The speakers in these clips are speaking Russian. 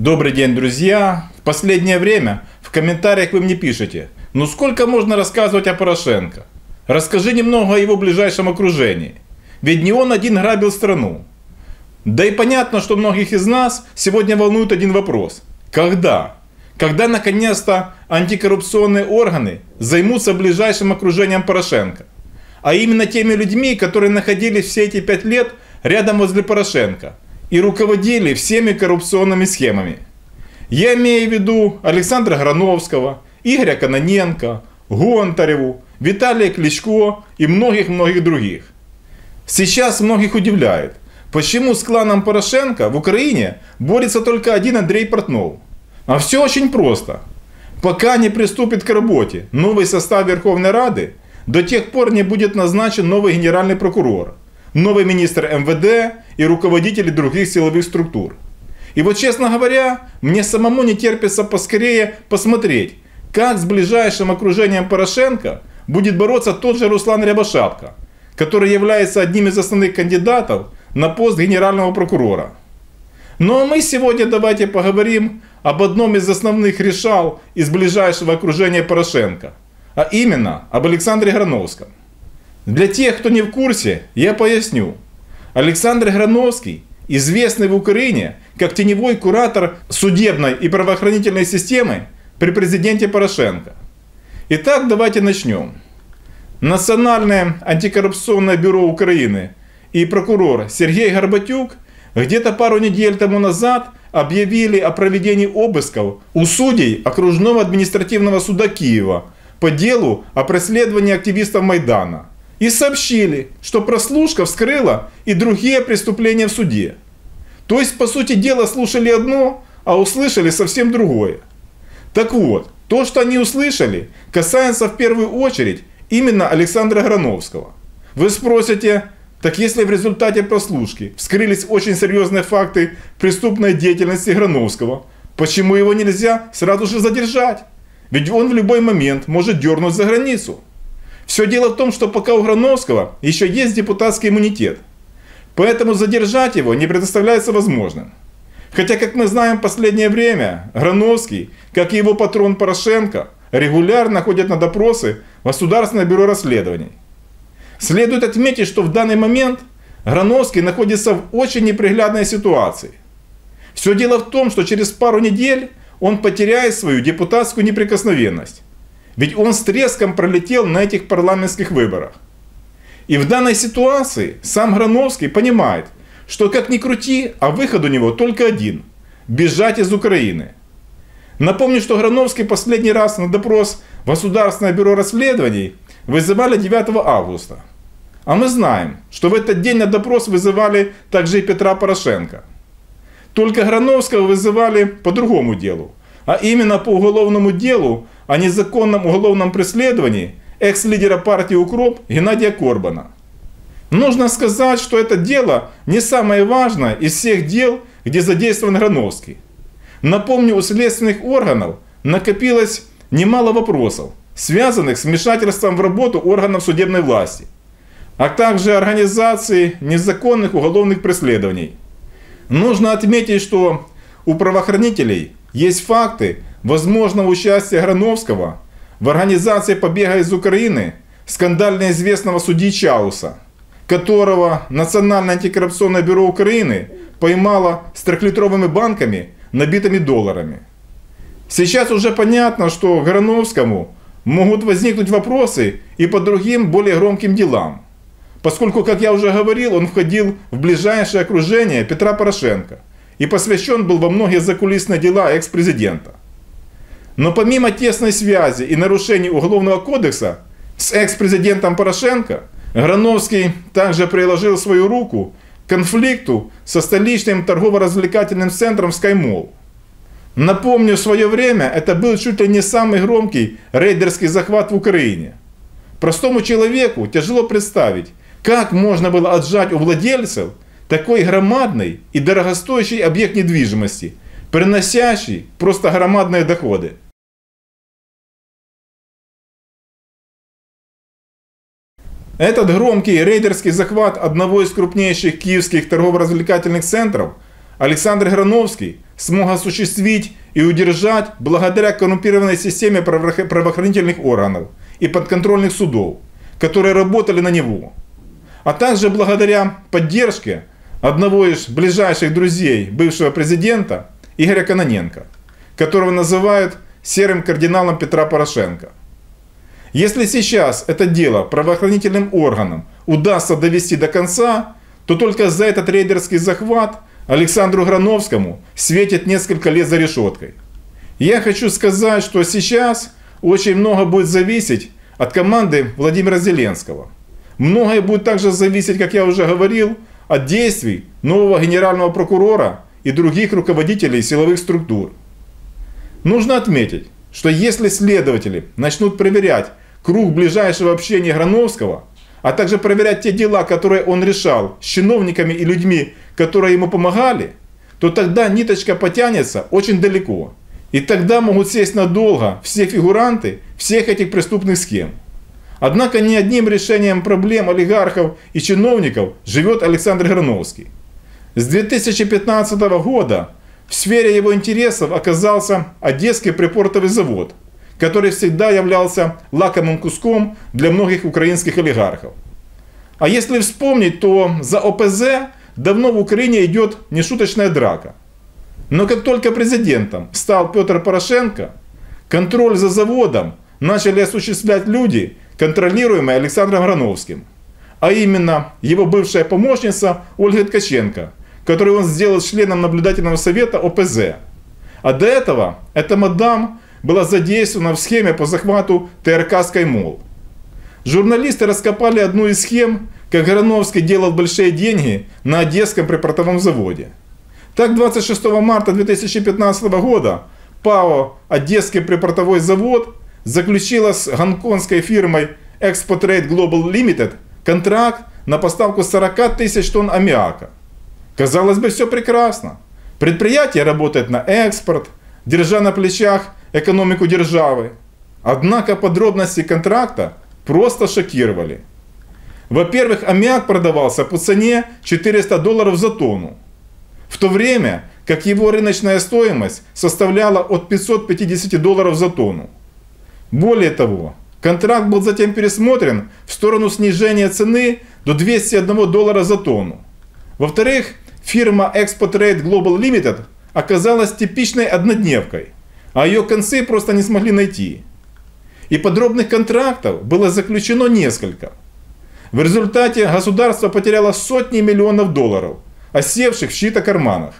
Добрый день, друзья! В последнее время в комментариях вы мне пишете: ну сколько можно рассказывать о Порошенко? Расскажи немного о его ближайшем окружении. Ведь не он один грабил страну. Да и понятно, что многих из нас сегодня волнует один вопрос. Когда? Когда наконец-то антикоррупционные органы займутся ближайшим окружением Порошенко? А именно теми людьми, которые находились все эти 5 лет рядом возле Порошенко и руководили всеми коррупционными схемами. Я имею в виду Александра Грановского, Игоря Кононенко, Гонтареву, Виталия Кличко и многих-многих других. Сейчас многих удивляет, почему с кланом Порошенко в Украине борется только один Андрей Портнов. А все очень просто. Пока не приступит к работе новый состав Верховной Рады, до тех пор не будет назначен новый генеральный прокурор, новый министр МВД и руководители других силовых структур. И вот, честно говоря, мне самому не терпится поскорее посмотреть, как с ближайшим окружением Порошенко будет бороться тот же Руслан Рябошапка, который является одним из основных кандидатов на пост генерального прокурора. Ну а мы сегодня давайте поговорим об одном из основных решал из ближайшего окружения Порошенко, а именно об Александре Грановском. Для тех, кто не в курсе, я поясню. Александр Грановский известный в Украине как теневой куратор судебной и правоохранительной системы при президенте Порошенко. Итак, давайте начнем. Национальное антикоррупционное бюро Украины и прокурор Сергей Горбатюк где-то пару недель тому назад объявили о проведении обысков у судей окружного административного суда Киева по делу о преследовании активистов Майдана. И сообщили, что прослушка вскрыла и другие преступления в суде. То есть, по сути дела, слушали одно, а услышали совсем другое. Так вот, то, что они услышали, касается в первую очередь именно Александра Грановского. Вы спросите, так если в результате прослушки вскрылись очень серьезные факты преступной деятельности Грановского, почему его нельзя сразу же задержать? Ведь он в любой момент может дернуть за границу. Все дело в том, что пока у Грановского еще есть депутатский иммунитет. Поэтому задержать его не представляется возможным. Хотя, как мы знаем, в последнее время Грановский, как и его патрон Порошенко, регулярно ходят на допросы в Государственное бюро расследований. Следует отметить, что в данный момент Грановский находится в очень неприглядной ситуации. Все дело в том, что через пару недель он потеряет свою депутатскую неприкосновенность. Ведь он с треском пролетел на этих парламентских выборах. И в данной ситуации сам Грановский понимает, что как ни крути, а выход у него только один – бежать из Украины. Напомню, что Грановский последний раз на допрос в Государственное бюро расследований вызывали 9 августа. А мы знаем, что в этот день на допрос вызывали также и Петра Порошенко. Только Грановского вызывали по другому делу, а именно по уголовному делу о незаконном уголовном преследовании экс-лидера партии УКРОП Геннадия Корбана. Нужно сказать, что это дело не самое важное из всех дел, где задействован Грановский. Напомню, у следственных органов накопилось немало вопросов, связанных с вмешательством в работу органов судебной власти, а также организацией незаконных уголовных преследований. Нужно отметить, что у правоохранителей есть факты возможного участия Грановского в организации побега из Украины скандально известного судьи Чауса, которого Национальное антикоррупционное бюро Украины поймало с 3-литровыми банками, набитыми долларами. Сейчас уже понятно, что Грановскому могут возникнуть вопросы и по другим более громким делам, поскольку, как я уже говорил, он входил в ближайшее окружение Петра Порошенко и посвящен был во многие закулисные дела экс-президента. Но помимо тесной связи и нарушений Уголовного кодекса с экс-президентом Порошенко, Грановский также приложил свою руку к конфликту со столичным торгово-развлекательным центром SkyMall. Напомню, в свое время это был чуть ли не самый громкий рейдерский захват в Украине. Простому человеку тяжело представить, как можно было отжать у владельцев такой громадный и дорогостоящий объект недвижимости, приносящий просто громадные доходы. Этот громкий рейдерский захват одного из крупнейших киевских торгово-развлекательных центров Александр Грановский смог осуществить и удержать благодаря коррумпированной системе правоохранительных органов и подконтрольных судов, которые работали на него, а также благодаря поддержке одного из ближайших друзей бывшего президента Игоря Кононенко, которого называют серым кардиналом Петра Порошенко. Если сейчас это дело правоохранительным органам удастся довести до конца, то только за этот рейдерский захват Александру Грановскому светит несколько лет за решеткой. Я хочу сказать, что сейчас очень много будет зависеть от команды Владимира Зеленского. Многое будет также зависеть, как я уже говорил, от действий нового генерального прокурора и других руководителей силовых структур. Нужно отметить, что если следователи начнут проверять круг ближайшего общения Грановского, а также проверять те дела, которые он решал с чиновниками и людьми, которые ему помогали, то тогда ниточка потянется очень далеко. И тогда могут сесть надолго все фигуранты всех этих преступных схем. Однако ни одним решением проблем олигархов и чиновников живет Александр Грановский. С 2015 года в сфере его интересов оказался Одесский припортовый завод, который всегда являлся лакомым куском для многих украинских олигархов. А если вспомнить, то за ОПЗ давно в Украине идет нешуточная драка. Но как только президентом стал Петр Порошенко, контроль за заводом начали осуществлять люди, контролируемые Александром Грановским. А именно его бывшая помощница Ольга Ткаченко, которую он сделал членом наблюдательного совета ОПЗ. А до этого эта мадам была задействована в схеме по захвату ТРК «Скаймолл». Журналисты раскопали одну из схем, как Грановский делал большие деньги на Одесском припортовом заводе. Так, 26 марта 2015 года ПАО «Одесский припортовой завод» заключила с гонконгской фирмой Expo Trade Global Limited контракт на поставку 40 тысяч тонн аммиака. Казалось бы, все прекрасно. Предприятие работает на экспорт, держа на плечах экономику державы. Однако подробности контракта просто шокировали. Во-первых, аммиак продавался по цене $400 за тонну, в то время как его рыночная стоимость составляла от $550 за тонну. Более того, контракт был затем пересмотрен в сторону снижения цены до $201 за тонну. Во-вторых, фирма Expo Trade Global Limited оказалась типичной однодневкой, а ее концы просто не смогли найти. И подробных контрактов было заключено несколько. В результате государство потеряло сотни миллионов долларов, осевших в чьих-то карманах.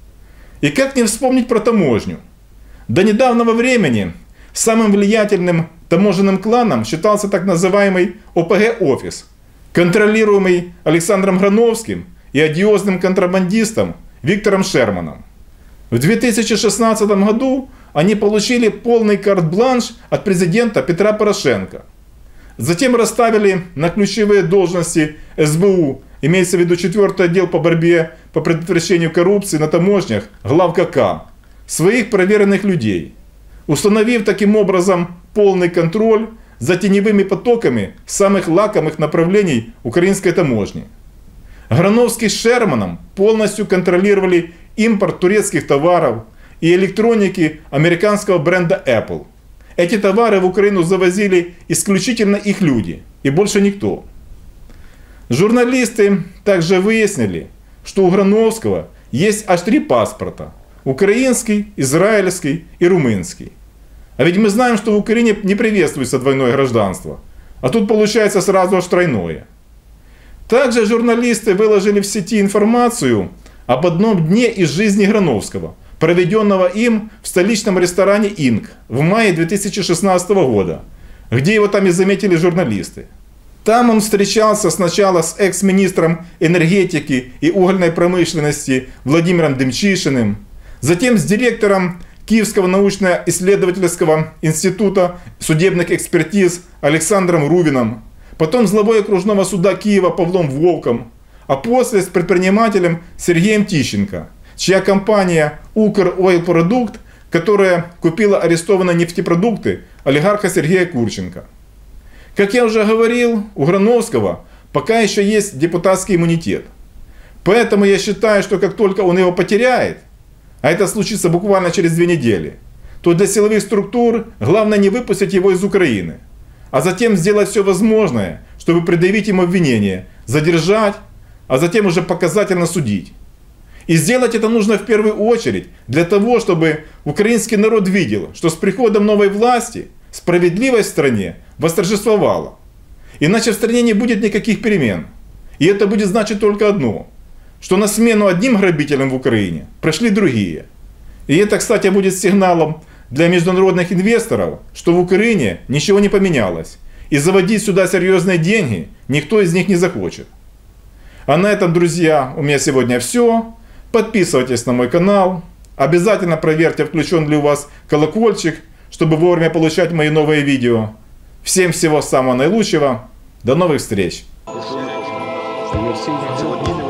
И как не вспомнить про таможню? До недавнего времени самым влиятельным таможенным кланом считался так называемый ОПГ-офис, контролируемый Александром Грановским и одиозным контрабандистом Виктором Шерманом. В 2016 году они получили полный карт-бланш от президента Петра Порошенко. Затем расставили на ключевые должности СБУ, имеется в виду 4-й отдел по борьбе по предотвращению коррупции на таможнях, главка К, своих проверенных людей, установив таким образом полный контроль за теневыми потоками самых лакомых направлений украинской таможни. Грановский с Шерманом полностью контролировали импорт турецких товаров и электроники американского бренда Apple. Эти товары в Украину завозили исключительно их люди и больше никто. Журналисты также выяснили, что у Грановского есть аж 3 паспорта – украинский, израильский и румынский. А ведь мы знаем, что в Украине не приветствуется двойное гражданство, а тут получается сразу аж тройное. Также журналисты выложили в сети информацию об одном дне из жизни Грановского, проведенного им в столичном ресторане «Инк» в мае 2016 года, где его там и заметили журналисты. Там он встречался сначала с экс-министром энергетики и угольной промышленности Владимиром Демчишиным, затем с директором Киевского научно-исследовательского института судебных экспертиз Александром Рувином, потом с главой окружного суда Киева Павлом Вовком, а после с предпринимателем Сергеем Тищенко, чья компания «Укройлпродукт», которая купила арестованные нефтепродукты олигарха Сергея Курченко. Как я уже говорил, у Грановского пока еще есть депутатский иммунитет. Поэтому я считаю, что как только он его потеряет, а это случится буквально через 2 недели, то для силовых структур главное не выпустить его из Украины, а затем сделать все возможное, чтобы предъявить ему обвинение, задержать, а затем уже показательно судить. И сделать это нужно в первую очередь для того, чтобы украинский народ видел, что с приходом новой власти справедливость в стране восторжествовала. Иначе в стране не будет никаких перемен. И это будет значить только одно, что на смену одним грабителям в Украине пришли другие. И это, кстати, будет сигналом для международных инвесторов, что в Украине ничего не поменялось. И заводить сюда серьезные деньги никто из них не захочет. А на этом, друзья, у меня сегодня все. Подписывайтесь на мой канал. Обязательно проверьте, включен ли у вас колокольчик, чтобы вовремя получать мои новые видео. Всем всего самого наилучшего. До новых встреч.